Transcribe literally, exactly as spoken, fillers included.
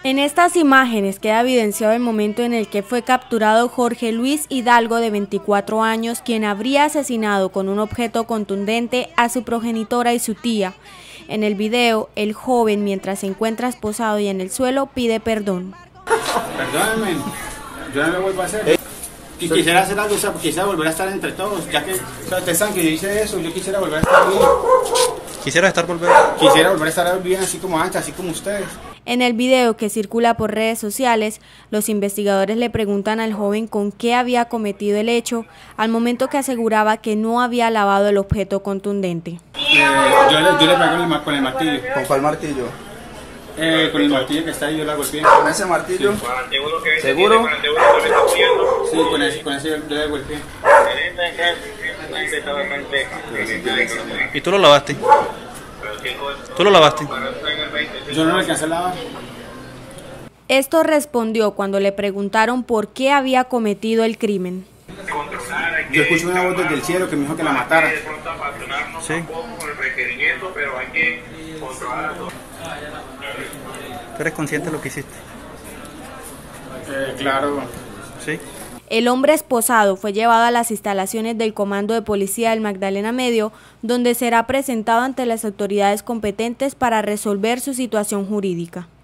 En estas imágenes queda evidenciado el momento en el que fue capturado Jorge Luis Hidalgo, de veinticuatro años, quien habría asesinado con un objeto contundente a su progenitora y su tía. En el video, el joven, mientras se encuentra esposado y en el suelo, pide perdón. Perdónenme, yo no lo vuelvo a hacer. Y quisiera hacer algo, o sea, quisiera volver a estar entre todos, ya que, o sea, ustedes saben que yo hice eso, yo quisiera volver a estar bien. Quisiera estar volver. Quisiera volver a estar bien así como antes, así como ustedes. En el video que circula por redes sociales, los investigadores le preguntan al joven con qué había cometido el hecho, al momento que aseguraba que no había lavado el objeto contundente. Eh, yo, le, yo le pego con el martillo. ¿Con cuál martillo? Eh, con el martillo que está ahí, yo la golpeé. ¿Con ese martillo? Sí. ¿Seguro? Sí, con ese, con ese yo le golpeé. ¿Y tú lo lavaste? ¿Tú lo lavaste? Yo no lo alcancé a lavar. Esto respondió cuando le preguntaron por qué había cometido el crimen. Yo escuché una voz desde el cielo que me dijo que la matara. Sí. ¿Tú eres consciente de lo que hiciste? Eh, claro. Sí. El hombre esposado fue llevado a las instalaciones del Comando de Policía del Magdalena Medio, donde será presentado ante las autoridades competentes para resolver su situación jurídica.